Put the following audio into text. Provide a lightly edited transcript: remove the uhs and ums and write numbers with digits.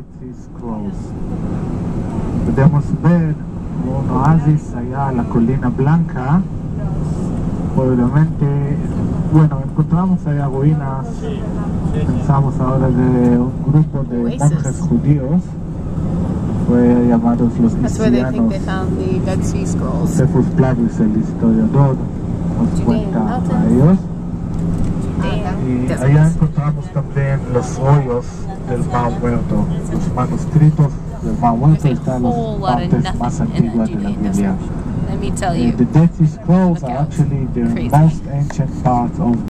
Sea Scrolls. Podemos ver un oasis allá en la colina blanca. Obviamente, bueno, encontramos allá ruinas. Pensamos ahora de un grupo de monjes judíos. Fue llamados los cristianos. Josephus Flavius, el historiador, nos cuenta a ellos. Y allá encontramos también los rollos del Mar Muerto, los manuscritos del Mar Muerto están las partes más antiguas de la Biblia. The Dead Sea Scrolls are actually the most ancient parts of